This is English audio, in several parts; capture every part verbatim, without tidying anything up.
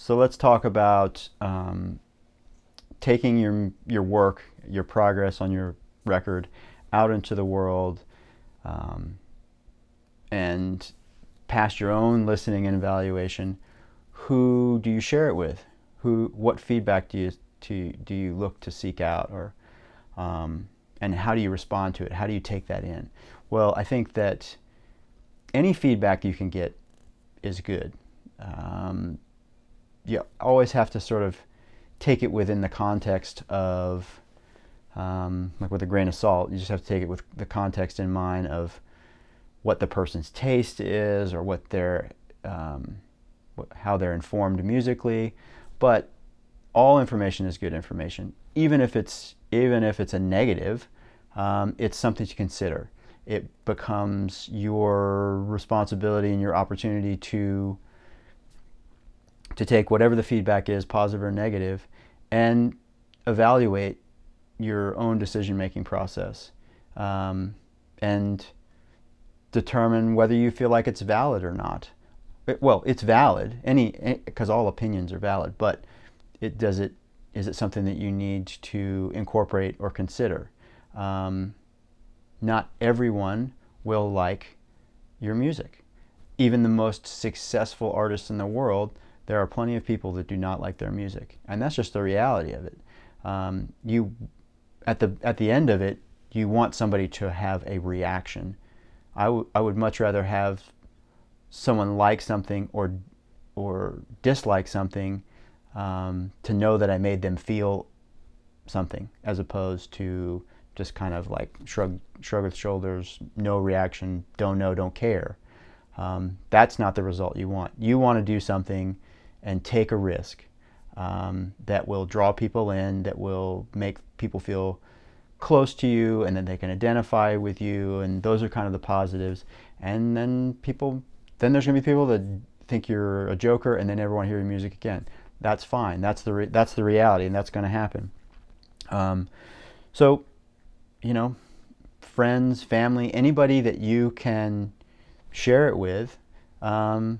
So let's talk about um, taking your your work, your progress on your record, out into the world, um, and past your own listening and evaluation. Who do you share it with? Who? What feedback do you to do you look to seek out, or um, and how do you respond to it? How do you take that in? Well, I think that any feedback you can get is good. Um, you always have to sort of take it within the context of, um, like with a grain of salt, you just have to take it with the context in mind of what the person's taste is, or what their, um, how they're informed musically. But all information is good information, even if it's even if it's a negative. Um, it's something to consider. It becomes your responsibility and your opportunity to to take whatever the feedback is, positive or negative, and evaluate your own decision-making process, um, and determine whether you feel like it's valid or not. It, well, it's valid, any because all opinions are valid, but it does it is it something that you need to incorporate or consider? Um, not everyone will like your music. Even the most successful artists in the world, there are plenty of people that do not like their music, and that's just the reality of it. Um, you, at the at the end of it, you want somebody to have a reaction. I, w I would much rather have someone like something or or dislike something, um, to know that I made them feel something, as opposed to just kind of like shrug shrug with shoulders, no reaction, don't know, don't care. Um, that's not the result you want. You want to do something and take a risk, um, that will draw people in, that will make people feel close to you, and then they can identify with you, and those are kind of the positives. And then people, then there's going to be people that think you're a joker and they never want to hear your music again. That's fine. That's the re that's the reality, and that's going to happen. Um, so, you know, friends, family, anybody that you can share it with, um,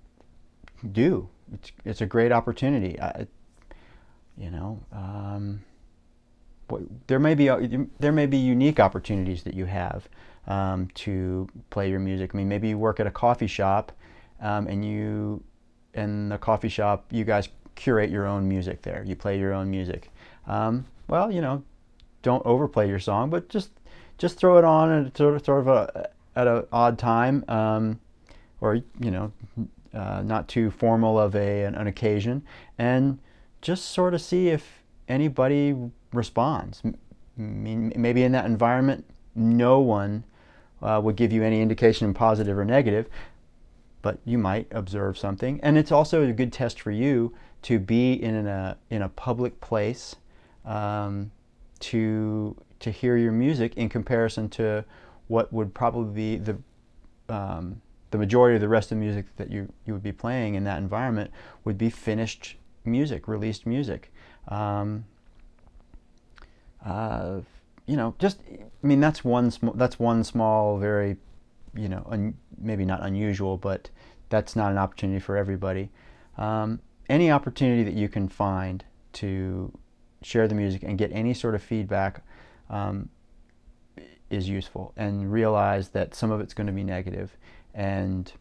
do. It's, it's a great opportunity. I, you know, um, there may be there may be unique opportunities that you have, um, to play your music. I mean, maybe you work at a coffee shop, um, and you, in the coffee shop, you guys curate your own music there. You play your own music. Um, well, you know, don't overplay your song, but just just throw it on at sort of, sort of a, at an odd time, um, or you know, uh, not too formal of a an, an occasion, and just sort of see if anybody responds. I mean, maybe in that environment, no one uh, would give you any indication, positive or negative, but you might observe something. And it's also a good test for you to be in a in a public place, um, to to hear your music in comparison to what would probably be the um, the majority of the rest of the music that you you would be playing in that environment would be finished music, released music. Um, uh, you know, just I mean that's one sm that's one small, very, you know, un maybe not unusual, but that's not an opportunity for everybody. Um, any opportunity that you can find to share the music and get any sort of feedback, um, is useful, and realize that some of it's going to be negative, and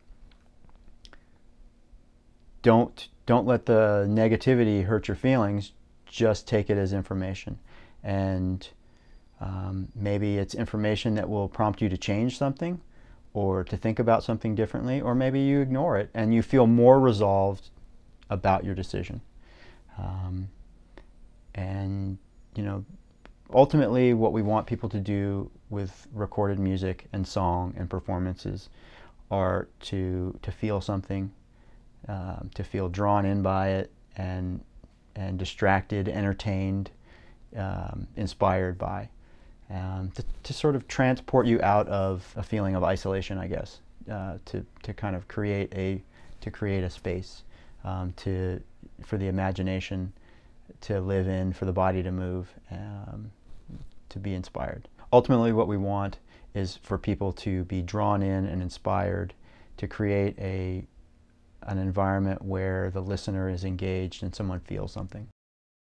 don't don't let the negativity hurt your feelings. Just take it as information, and um, maybe it's information that will prompt you to change something, or to think about something differently, or maybe you ignore it and you feel more resolved about your decision. Um, and you know, ultimately what we want people to do with recorded music and song and performances are to to feel something, um, to feel drawn in by it, and and distracted, entertained, um, inspired by, um, to, to sort of transport you out of a feeling of isolation, I guess, uh, to to kind of create a to create a space, um, to for the imagination to live in, for the body to move, um, to be inspired. Ultimately, what we want is for people to be drawn in and inspired, to create a an environment where the listener is engaged and someone feels something.